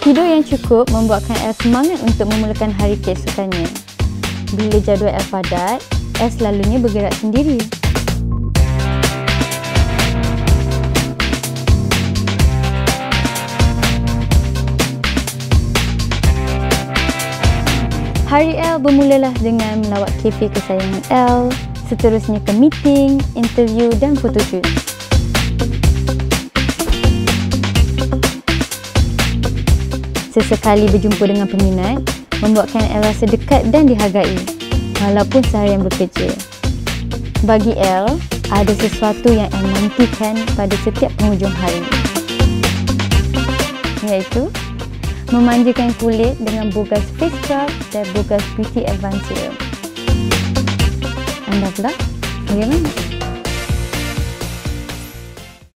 Tidur yang cukup membuatkan Elle semangat untuk memulakan hari keesokannya. Bila jadual Elle padat, Elle selalunya bergerak sendiri. Hari Elle bermulalah dengan melawat kafe kesayangan Elle, seterusnya ke meeting, interview dan photoshoot. Sesekali berjumpa dengan peminat, membuatkan Elle rasa dekat dan dihargai, walaupun seharian bekerja. Bagi Elle, ada sesuatu yang Elle nantikan pada setiap penghujung hari, iaitu memanjakan kulit dengan Bogas Face Scrub dan Bogas Beauty Advanced Serum. Anda pula, bagaimana?